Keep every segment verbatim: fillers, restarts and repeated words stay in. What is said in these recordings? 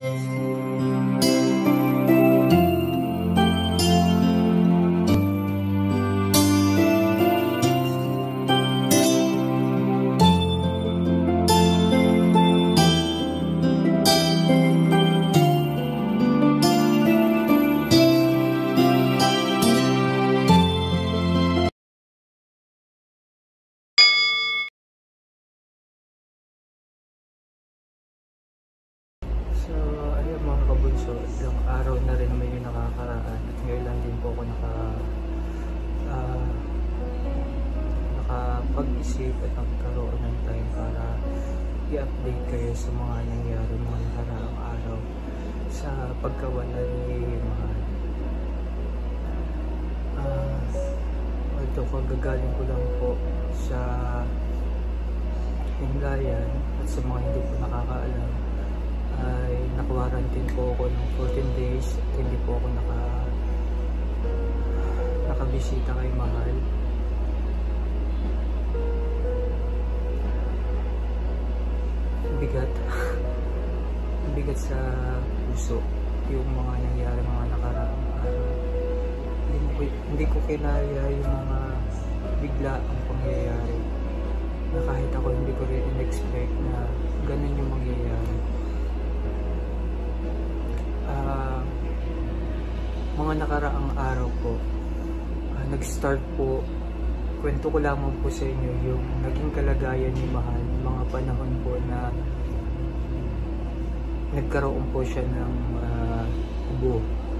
So, ayun mga kabunso, ilang araw na rin naman yung nakakaraan at ngayon lang din po ako naka uh, nakapag-isip at nagkaroon ng time para i-update kayo sa mga nangyari mga nakaraang araw sa pagkawala ni Mahal. Uh, ito, kagagaling ko lang po sa Himlayan at sa mga hindi po nakakaalam ay naka-quarantine po ako ng fourteen days at hindi po ako naka nakabisita kay Mahal. Bigat bigat sa puso yung mga nangyari mga nakaraang araw. Hindi ko, hindi ko kinaya yung mga bigla ang pangyayari na kahit ako hindi ko rin in-expect na ganun yung mangyayari. Uh, mga nakaraang araw po, uh, nag-start po, kwento ko lamang po sa inyo yung naging kalagayan ni Mahal, mga panahon po na nagkaroon po siya ng uh, ubo.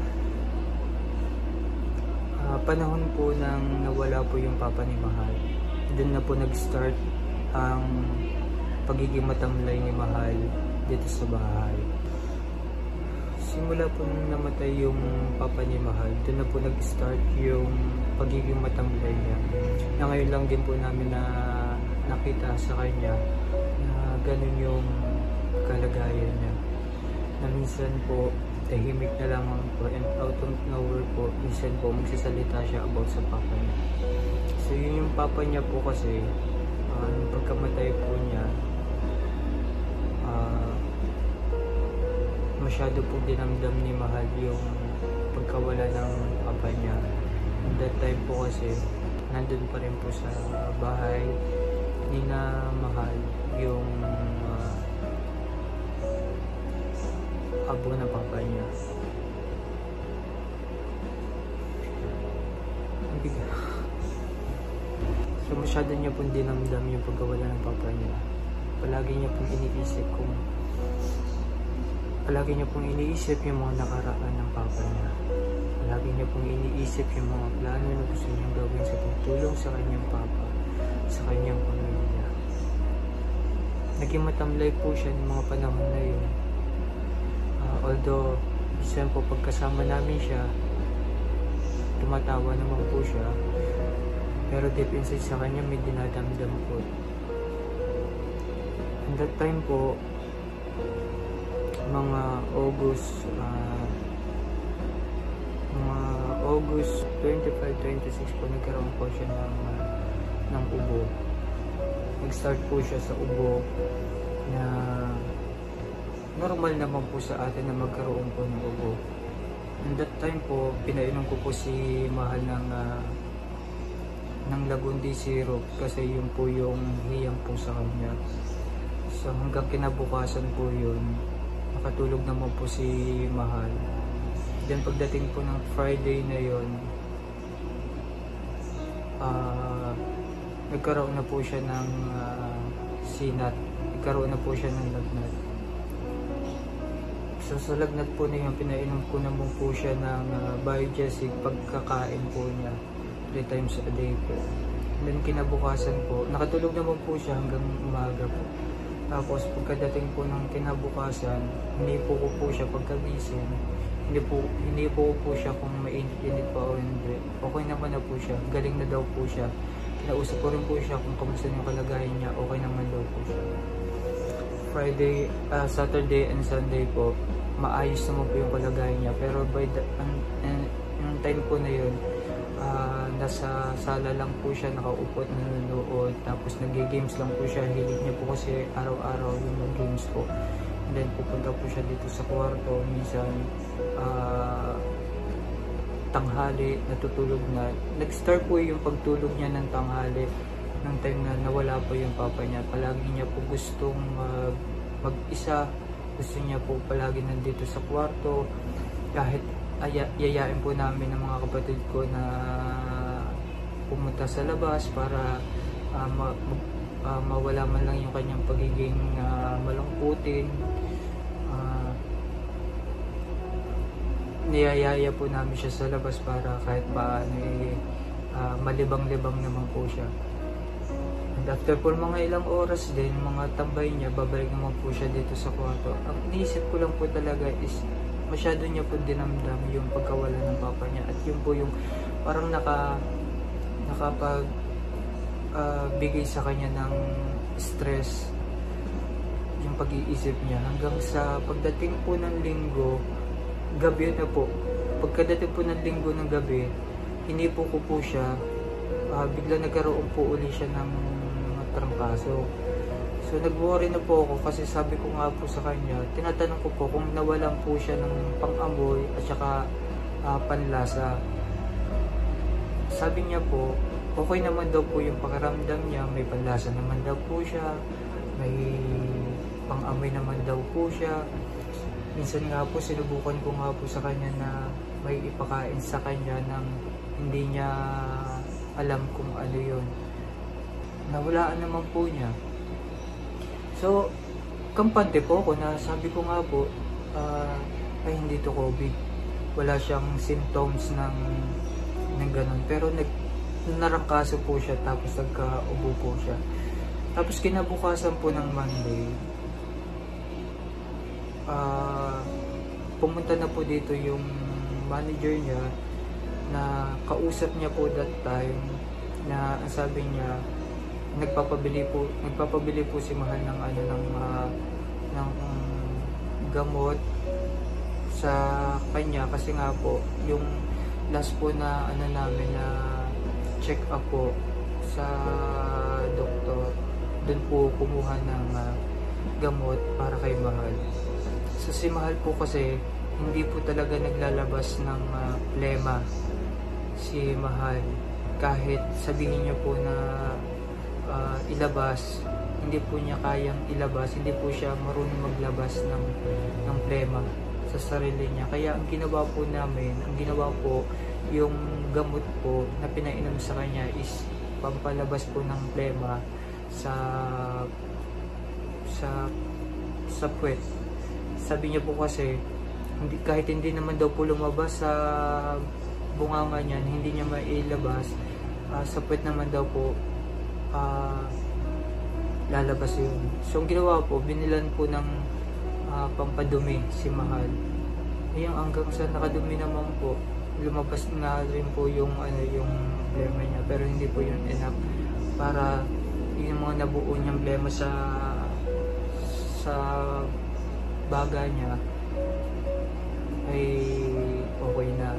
Uh, panahon po nang nawala po yung papa ni Mahal, doon na po nag-start ang pagiging matamlay ni Mahal dito sa bahay. Simula po nung namatay yung papa ni Mahal, doon na po nag-start yung pagiging matamlay niya. Na ngayon lang din po namin na nakita sa kanya na ganun yung kalagayan niya. Na minsan po, tahimik na lamang po and out of nowhere po, minsan po magsasalita siya about sa papa niya. So yun yung papa niya po kasi, uh, nung pagkamatay po niya, uh, masyado po dinamdam ni Mahal yung pagkawala ng papa niya. At that time po kasi nandun pa rin po sa bahay ni na Mahal yung uh, abo na papa niya. So masyado niya pong dinamdam yung pagkawala ng papa niya. Palagi niya pong iniisip kung Palagi niya pong iniisip yung mga nakaraan ng papa niya. Palagi niya pong iniisip yung mga plano na gusto niyang gawin sa pagtulong sa kanyang papa, sa kanyang pamilya. Naging matamlay po siya ng mga panahon na yun. Uh, although, minsan po pagkasama namin siya, tumatawa naman po siya. Pero deep inside sa kanya may dinadamdam po. And that time po, mga August uh, mga August twenty-five twenty-six po nagkaroon po siya ng, uh, ng ubo. Nag-start po siya sa ubo na normal naman po sa atin na magkaroon po ng ubo. And that time po, pinainom ko po si Mahal ng uh, ng Lagundi syrup kasi yun po yung hiyang po sa kanya. So hanggang kinabukasan po yun, nakatulog naman po si Mahal. Then pagdating po ng Friday na yon, uh, nagkaroon na po siya ng uh, sinat. Nagkaroon na po siya ng lagnat. So sa lagnat po na yun, pinainom ko naman po siya ng uh, Biogesic pagkakain po niya. Three times a day po. And then kinabukasan po, nakatulog naman po siya hanggang umaga po. Tapos pagkadating po ng kinabukasan, hindi po ko po siya pagkagising. Hindi po, hindi po po siya kung mainit-init pa o hindi. Okay naman na po siya. Galing na daw po siya. Kinausap ko rin po siya kung kamusta yung kalagayan niya. Okay naman daw po siya. Friday, uh, Saturday and Sunday po, maayos naman po yung kalagayan niya. Pero by the um, uh, yung time po na yun, uh, nasa sala lang po siya, nakaupo at nanonood. Tapos nag-games lang po siya. Hilig niya po kasi araw-araw yung mag-games po. then pupunta po siya dito sa kwarto, minsan uh, tanghali, natutulog na. Nag-start po yung pagtulog niya ng tanghali ng time na nawala po yung papa niya. Palagi niya po gustong uh, mag-isa, gusto niya po palagi nandito sa kwarto. Kahit aya, yayain po namin ng mga kapatid ko na pumunta sa labas para uh, ma, uh, mawala man lang yung kanyang pagiging uh, malungkutin. Uh, niyayaya po namin siya sa labas para kahit paano eh, uh, malibang-libang naman po siya. And after po mga ilang oras din, mga tambay niya, babalik naman po siya dito sa kwarto. Ang iniisip ko lang po talaga is masyado niya po dinamdam yung pagkawala ng papa niya, at yun po yung parang naka nakapag uh, bigay sa kanya ng stress yung pag-iisip niya, hanggang sa pagdating po ng linggo gabi na po, pagkadating po ng linggo ng gabi, hinipo ko po siya, uh, bigla nagkaroon po uli siya ng mga trangkaso. So nag-worry na po ako kasi sabi ko nga po sa kanya, tinatanong ko po kung nawalan po siya ng pang-amoy at saka uh, panlasa. Sabi niya po, okay naman daw po yung pakiramdam niya, may panlasa naman daw po siya, may pang-amoy naman daw po siya. Minsan nga po sinubukan ko nga po sa kanya na may ipakain sa kanya nang hindi niya alam kung ano yun. Nawalaan naman po niya. So, kampante po ako na sabi ko nga po, uh, ay hindi to COVID. Wala siyang symptoms ng, ng ganun. Pero nag, narangkaso po siya, tapos nagka-ubo po siya. Tapos kinabukasan po ng Monday, uh, pumunta na po dito yung manager niya na kausap niya po that time, na ang sabi niya, nagpapabili po nagpapabili po si Mahal ng ano ng uh, ng um, gamot sa kanya, kasi nga po yung last po na ano namin na check up po sa doktor, doon po kumuha ng uh, gamot para kay Mahal. So si Mahal po kasi hindi po talaga naglalabas ng uh, plema si Mahal, kahit sabihin niyo po na Uh, ilabas, hindi po niya kayang ilabas, hindi po siya marunong maglabas ng, ng plema sa sarili niya. Kaya ang ginawa po namin, ang ginawa po, yung gamot po na pinainom sa kanya is pampalabas po ng plema sa sa sa puwet. Sabi niya po kasi, hindi, kahit hindi naman daw po lumabas sa bunganga niya, hindi niya mailabas, uh, sa puwet naman daw po Uh, lalabas yun. So ang ginawa po, binilan po ng uh, pampadumi si Mahal. Ayun, hanggang sa nakadumi naman po, lumabas nga rin po yung ano yung blema niya, pero hindi po yun enough para yung mga nabuo niyang blema sa sa baga niya ay okay na.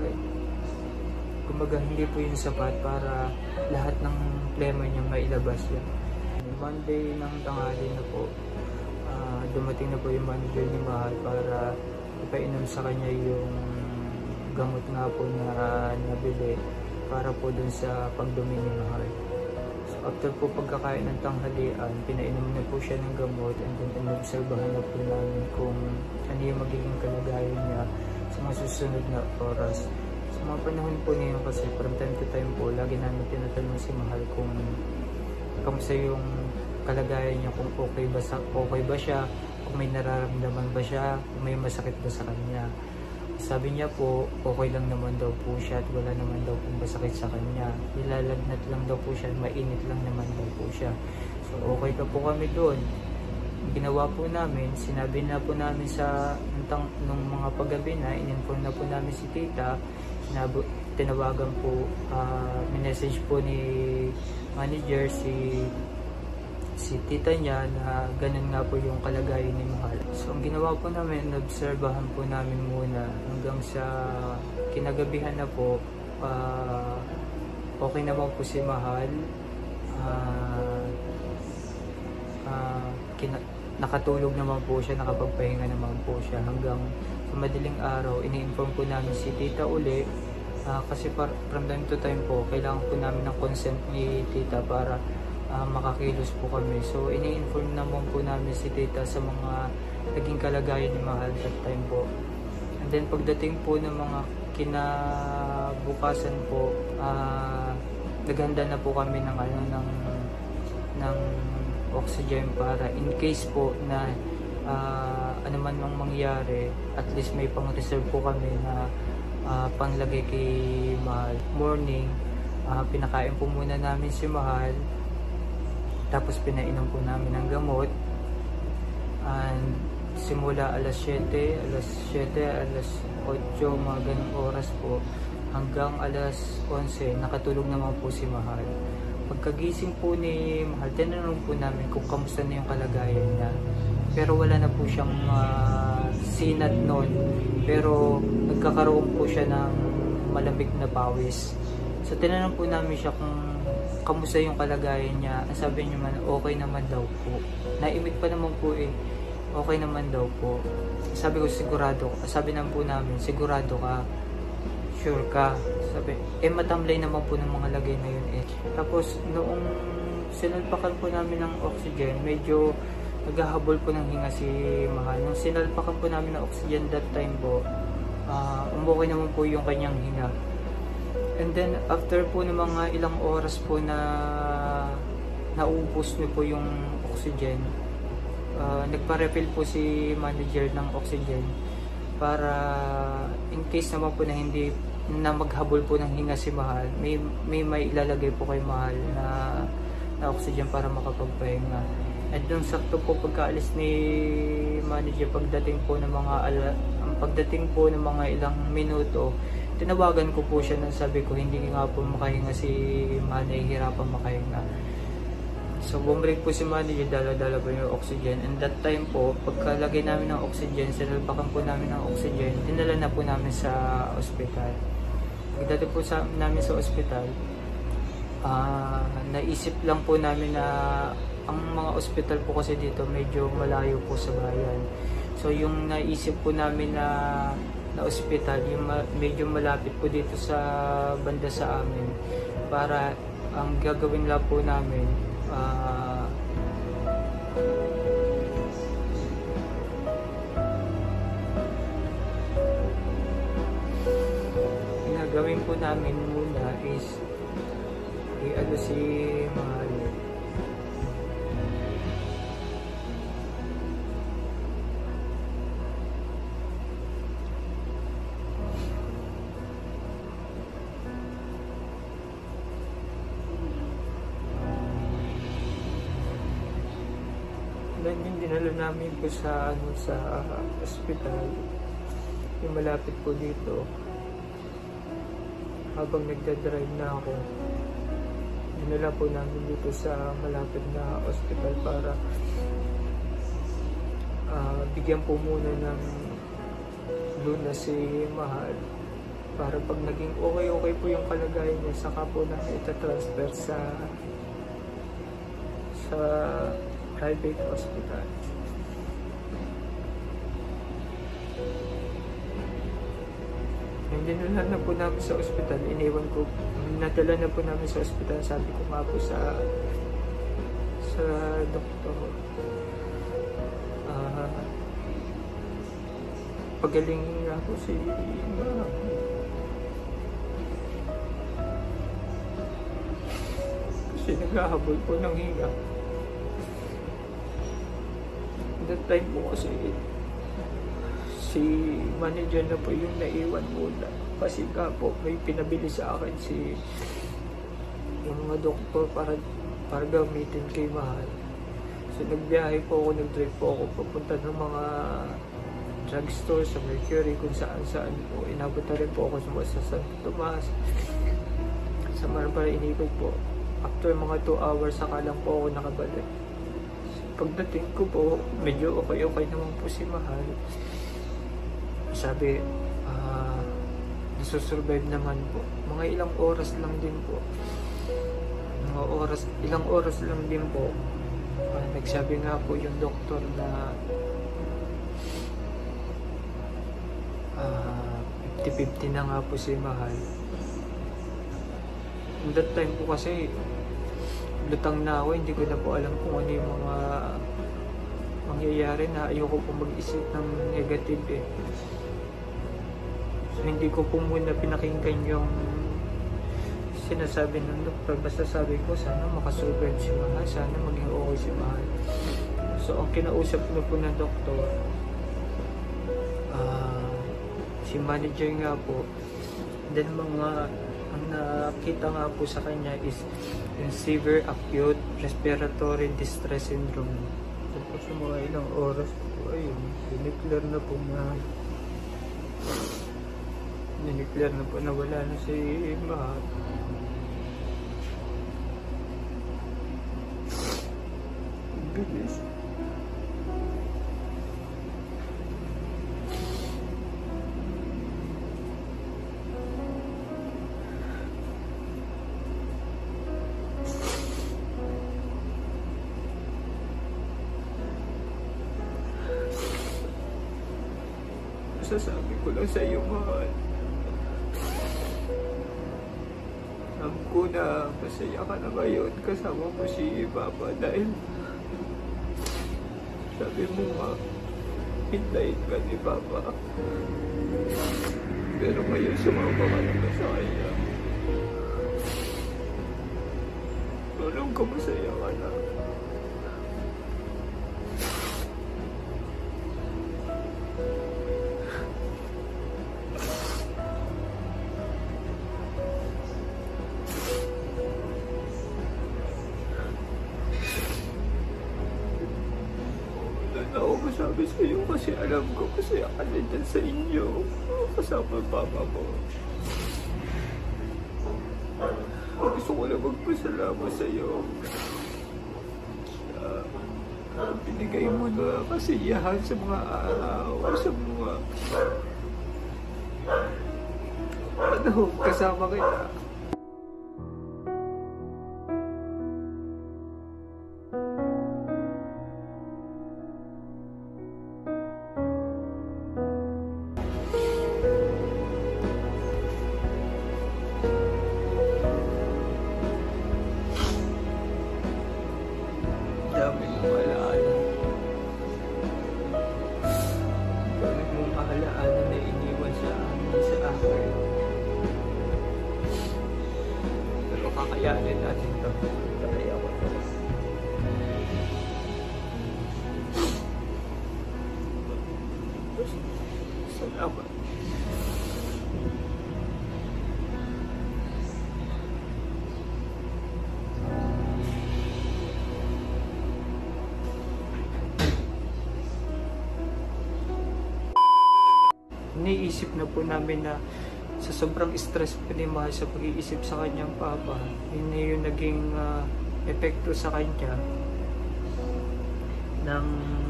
Kumbaga hindi po yun sapat para lahat ng plema niya mailabas yan. Monday ng tanghali na po, uh, dumating na po yung manager ni Mahal para ipainom sa kanya yung gamot nga po na nabili para po dun sa pagdumi ni Mahal. So after po pagkakain ng tanghalian, pinainom na po siya ng gamot, and then inobserbahan na po namin kung ano yung magiging kalagayan niya sa mga susunod na oras. Sa mga panahon po niyo kasi from time to time po, lagi namin tinatanong si Mahal kung kamusta yung kalagayan niya, kung okay ba, sa, okay ba siya, kung may nararamdaman ba siya, kung may masakit ba sa kanya. Sabi niya po, okay lang naman daw po siya at wala naman daw pong masakit sa kanya. Nilalagnat lang daw po siya, mainit lang naman daw po siya. So okay ka po kami doon. Ginawa po namin, sinabi na po namin sa nung, nung mga paggabi na, in-inform na po namin si tita, Sinabu, tinawagan po, uh, minessage po ni manager si si tita niya na ganun nga po yung kalagayan ni Mahal. So ang ginawa po namin, obserbahan po namin muna hanggang sa kinagabihan na po, uh, okay naman po si Mahal. Uh, uh, kina nakatulog naman po siya, nakapagpahinga naman po siya. Hanggang sa madaling araw, ini-inform po namin si tita uli. Uh, kasi par from time to time po, kailangan po namin ng consent ni tita para uh, makakilos po kami. So, ini-inform naman po namin si tita sa mga naging kalagayan ni Mahal that time po. And then, pagdating po ng mga kinabukasan po, uh, naghanda na po kami ng ano, ng, ng oxygen para in case po na uh, ano man ang mangyari, at least may pang-reserve po kami na Uh, panglagay kay Mahal. Morning, uh, pinakain po muna namin si Mahal, tapos pinainom po namin ng gamot, and simula alas siyete, alas siyete, alas otso, mga ganong oras po, hanggang alas onse, nakatulog naman po si Mahal. Pagkagising po ni Mahal, tinanong po namin kung kamusta na yung kalagayan niya, pero wala na po siyang uh, sinat noon, pero nagkakaroon po siya ng malamig na pawis. So tinanong po namin siya kung kamusta yung kalagayan niya. Ang sabi niya man, okay naman daw po. Naimik pa naman po eh, okay naman daw po. Sabi ko, sigurado. Sabi naman po namin, sigurado ka? Sure ka? Sabi, eh matamlay naman po ng mga lagay na yun eh. Tapos noong sinalpakan po namin ng oxygen, medyo naghahabol po ng hinga si Mahal. Nung sinalpakan po namin ng oxygen that time po, uh, umukay naman po yung kanyang hinga. And then after po ng mga ilang oras po na naubos niyo po yung oxygen, uh, nagpa-refill po si manager ng oxygen para in case naman po na hindi na maghabol po ng hinga si Mahal, may may may ilalagay po kay Mahal na, na oxygen para makapagpahinga. At nung sakto po pagkaalis ni manager, pagdating po ng mga ala, ang pagdating po ng mga ilang minuto, tinawagan ko po siya nang sabi ko hindi nga po makahinga si Mahal, nahihirapan makahinga. So bumalik po si manager, dala-dala po yung oxygen. And that time po, pagkalagay namin ng oxygen, sinalpakan po namin ng oxygen, dinala na po namin sa ospital. Pagdating po sa, namin sa ospital, uh, naisip lang po namin na ang mga ospital po kasi dito medyo malayo po sa bayan. So yung naisip po namin na na ospital, yung ma medyo malapit po dito sa banda sa amin, para ang gagawin lang po namin, uh, gagawin po namin muna is i-ano si Mahal. Then yung dinala namin po sa ano sa uh, ospital, yung malapit po dito. Habang nagda-drive na ako, dinala po namin dito sa malapit na ospital para uh, bigyan po muna ng luna si Mahal, para pag naging okay-okay po yung kalagayan niya, saka po namin itatransfer sa sa private hospital. Hindi na na po namin sa ospital, iniwan ko, nadala na po namin sa ospital, sabi ko nga po sa sa doktor, uh, pagalingin nga po si Mahal. Kasi naghahabol po ng hinga. That time po kasi si manager na po yung naiwan muna, kasi nga po may pinabili sa akin si yung mga doktor para para gamitin kay Mahal. So nagbiyahe po ako, nag-drive po ako papunta ng mga drugstore sa Mercury, kung saan saan po. Inabot na rin po ako sa Santo Tomas, sa Marmara, inipag po. After mga two hours saka lang po ako nakabalik. Pagdating ko po, medyo okay-okay naman po si Mahal. Sabi, uh, nasusurvive naman po. Mga ilang oras lang din po. Mga oras, ilang oras lang din po. Uh, nagsabi nga po yung doktor na uh, fifty fifty na nga po si Mahal. That time po kasi lutang na ako, hindi ko na po alam kung ano yung mga mangyayari, na ayoko po mag-isip ng negative eh. So hindi ko po muna pinakinggan yung sinasabi ng doktor. Basta sabi ko, sana makasurvive si Mahal, sana maging okay si Mahal. So ang kinausap na po ng doktor, uh, si manager nga po, then mga ang nakita nga po sa kanya is yung severe acute respiratory distress syndrome. Tapos sa mga ilang oras po, ayun, dineclare na po na dineclare na po na wala na si Mahal. Bilis. Sasabi ko lang sa iyo, Mahal. Alam ko na masaya ka na ngayon kasama mo si Papa dahil sabi mo nga, hintayin ka ni Papa. Pero ngayon sumama ka naman sa kanya. Alam ko masaya ka na. Ako masabi sa iyo kasi alam ko masaya ka na dyan sa inyo kasama ang Papa mo. Gusto ko na magpasalamat sa iyo sa binigay mo na kasiyahan sa mga araw, sa mga ano, kasama kita. Dami mong alaala. Dami mong alaala na iniwan sa amin, sa akin. Pero kakayanin natin ito. Kaya ko ito. Salamat. Iniisip na po namin na sa sobrang stress po ni Mahal sa pag-iisip sa kanyang Papa, yun na yung naging uh, epekto sa kanya ng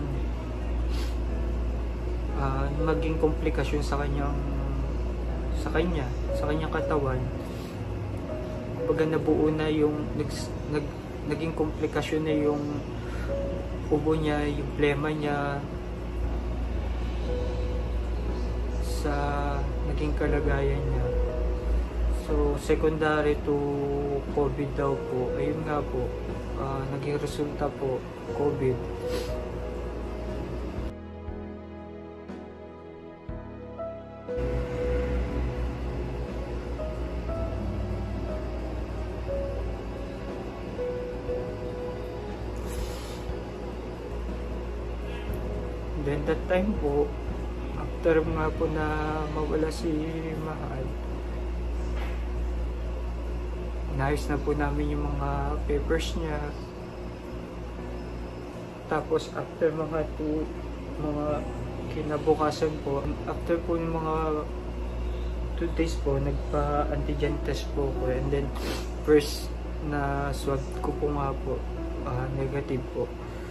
uh, maging komplikasyon sa kanyang sa kanya, sa kanyang katawan. Pag nabuo na yung nag, nag, naging komplikasyon na yung ubo niya, yung plema niya, sa naging kalagayan niya. So, secondary to COVID daw po. Ayun nga po, uh, naging resulta po, COVID. Then that time po, after nga po na mawala si Mahal, inayos na po namin yung mga papers niya. Tapos after mga two, mga kinabukasan po, after po yung mga two days po, nagpa-antigen test po ko. And then first na swab ko po nga po, uh, negative po.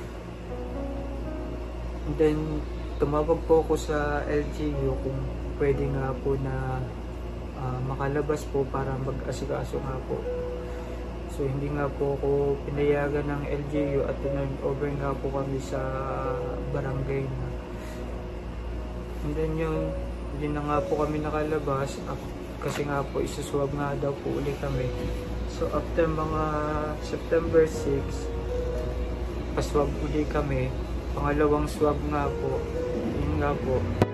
And then tumawag po ako sa L G U kung pwede nga po na uh, makalabas po para mag-asikaso nga po So hindi nga po ako pinayagan ng L G U at turn over nga po kami sa barangay na. And then yun, hindi na nga po kami nakalabas kasi nga po isuswab nga daw po ulit kami. So after mga September six, paswab ulit kami. Pangalawang swab nga po, yun nga po,